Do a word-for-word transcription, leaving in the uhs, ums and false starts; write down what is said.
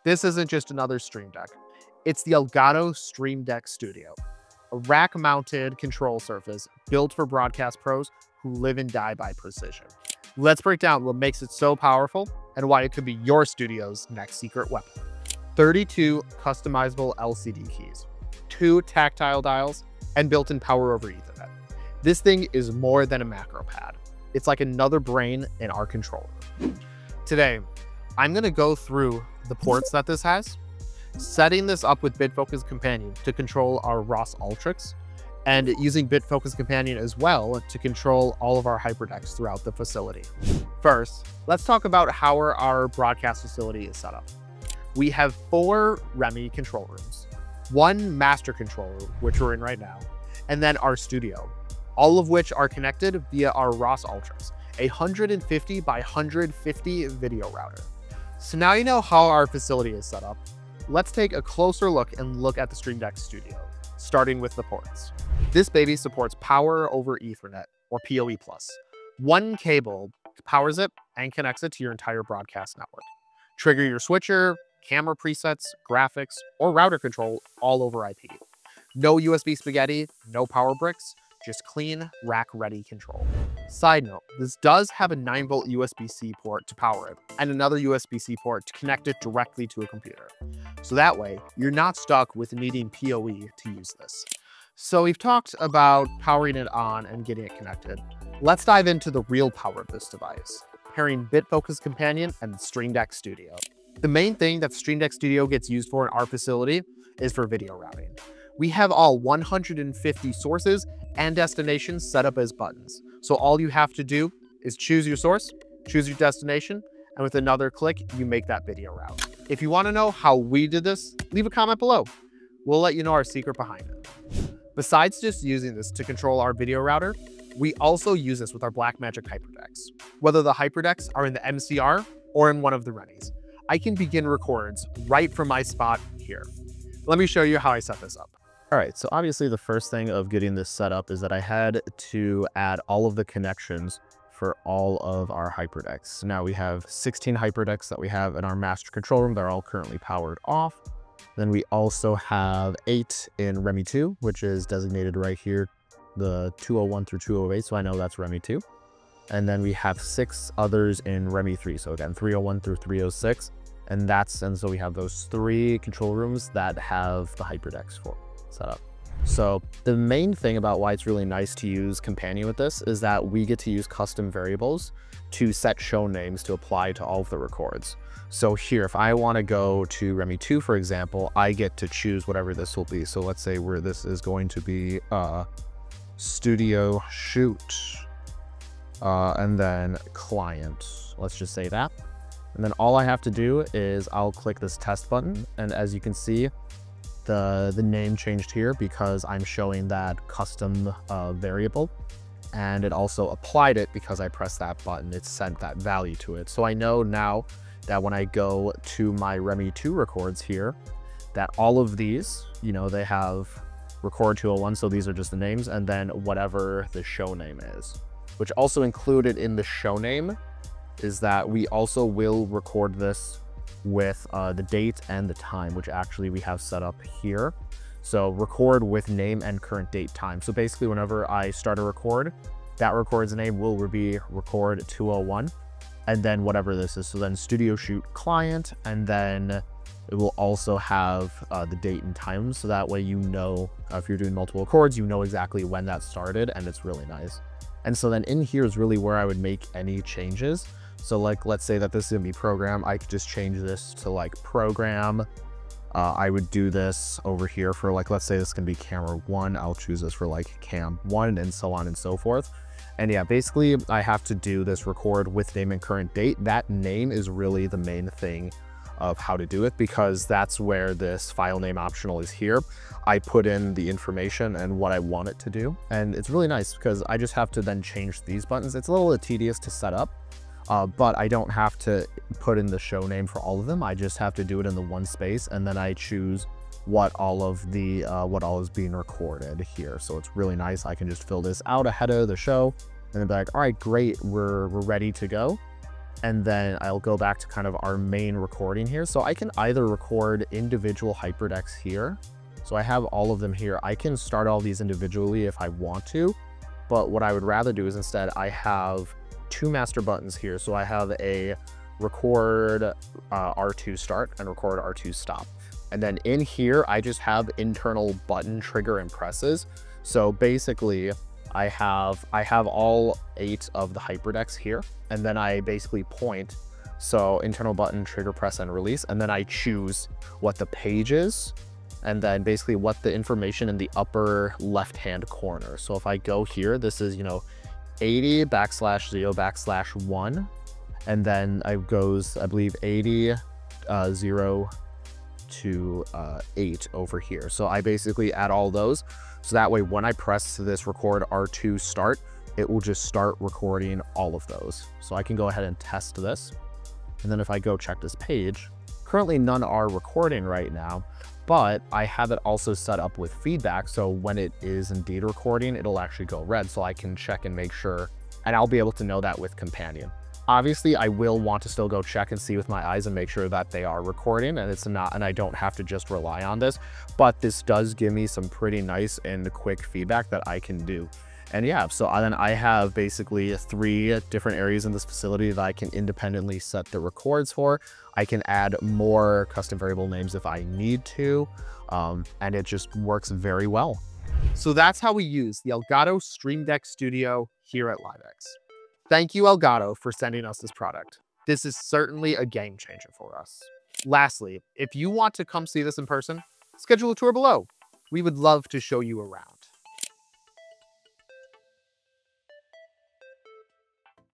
This isn't just another Stream Deck. It's the Elgato Stream Deck Studio, a rack-mounted control surface built for broadcast pros who live and die by precision. Let's break down what makes it so powerful and why it could be your studio's next secret weapon. thirty-two customizable L C D keys, two tactile dials, and built-in power over Ethernet. This thing is more than a macro pad. It's like another brain in our controller. Today, I'm gonna go through the ports that this has, setting this up with Bitfocus Companion to control our R O S Ultrix, and using Bitfocus Companion as well to control all of our HyperDecks throughout the facility. First, let's talk about how our, our broadcast facility is set up. We have four R E M I control rooms, one master control room, which we're in right now, and then our studio, all of which are connected via our R O S Ultrix, a one hundred fifty by one hundred fifty video router. So now you know how our facility is set up. Let's take a closer look and look at the Stream Deck Studio, starting with the ports. This baby supports power over Ethernet, or P O E plus. One cable powers it and connects it to your entire broadcast network. Trigger your switcher, camera presets, graphics, or router control all over I P. No U S B spaghetti, no power bricks, just clean, rack-ready control. Side note, this does have a nine volt U S B C port to power it, and another U S B C port to connect it directly to a computer. So that way, you're not stuck with needing P O E to use this. So we've talked about powering it on and getting it connected. Let's dive into the real power of this device, pairing Bitfocus Companion and the Stream Deck Studio. The main thing that the Stream Deck Studio gets used for in our facility is for video routing. We have all one hundred fifty sources and destinations set up as buttons. So all you have to do is choose your source, choose your destination, and with another click, you make that video route. If you want to know how we did this, leave a comment below. We'll let you know our secret behind it. Besides just using this to control our video router, we also use this with our Blackmagic HyperDecks. Whether the HyperDecks are in the M C R or in one of the R E M Is, I can begin records right from my spot here. Let me show you how I set this up. All right, so obviously the first thing of getting this set up is that I had to add all of the connections for all of our HyperDecks. Now we have sixteen HyperDecks that we have in our master control room. They're all currently powered off. Then we also have eight in R E M I two, which is designated right here, the two oh one through two oh eight, so I know that's R E M I two. And then we have six others in R E M I three, so again, three oh one through three oh six. And that's, and so we have those three control rooms that have the HyperDecks for set up. So the main thing about why it's really nice to use Companion with this is that we get to use custom variables to set show names to apply to all of the records. So here, if I want to go to R E M I two, for example, I get to choose whatever this will be. So let's say where this is going to be uh, studio shoot, uh, and then client. Let's just say that. And then all I have to do is I'll click this test button. And as you can see, the, the name changed here because I'm showing that custom uh, variable. And it also applied it because I pressed that button, it sent that value to it. So I know now that when I go to my R E M I two records here, that all of these, you know, they have record two oh one, so these are just the names, and then whatever the show name is. Which also included in the show name is that we also will record this with uh, the date and the time, which actually we have set up here. So record with name and current date time. So basically whenever I start a record, that record's name will be record two oh one, and then whatever this is. So then studio shoot client, and then it will also have uh, the date and time. So that way, you know, uh, if you're doing multiple records, you know exactly when that started, and it's really nice. And so then in here is really where I would make any changes. So like, let's say that this is gonna be program, I could just change this to like program. Uh, I would do this over here for like, let's say this can be camera one. I'll choose this for like cam one, and so on and so forth. And yeah, basically I have to do this record with name and current date. That name is really the main thing of how to do it, because that's where this file name optional is here. I put in the information and what I want it to do. And it's really nice because I just have to then change these buttons. It's a little tedious to set up, uh, but I don't have to put in the show name for all of them. I just have to do it in the one space, and then I choose what all of the, uh, what all is being recorded here. So it's really nice. I can just fill this out ahead of the show and then be like, all right, great, we're, we're ready to go. And then I'll go back to kind of our main recording here. So I can either record individual HyperDecks here. So I have all of them here. I can start all these individually if I want to, but what I would rather do is instead I have two master buttons here. So I have a record uh, R two start and record R two stop. And then in here, I just have internal button trigger and presses. So basically I have, I have all eight of the HyperDecks here, and then I basically point. So internal button, trigger, press, and release. And then I choose what the page is, and then basically what the information in the upper left-hand corner. So if I go here, this is, you know, eighty backslash zero backslash one. And then it goes, I believe, eighty, uh, zero to uh, eight over here. So I basically add all those. So that way, when I press this record R two start, it will just start recording all of those. So I can go ahead and test this. And then if I go check this page, currently none are recording right now, but I have it also set up with feedback. So when it is indeed recording, it'll actually go red. So I can check and make sure, and I'll be able to know that with Companion. Obviously, I will want to still go check and see with my eyes and make sure that they are recording and it's not, and I don't have to just rely on this, but this does give me some pretty nice and quick feedback that I can do. And yeah, so then I have basically three different areas in this facility that I can independently set the records for. I can add more custom variable names if I need to, um, and it just works very well. So that's how we use the Elgato Stream Deck Studio here at LiveX. Thank you, Elgato, for sending us this product. This is certainly a game changer for us. Lastly, if you want to come see this in person, schedule a tour below. We would love to show you around.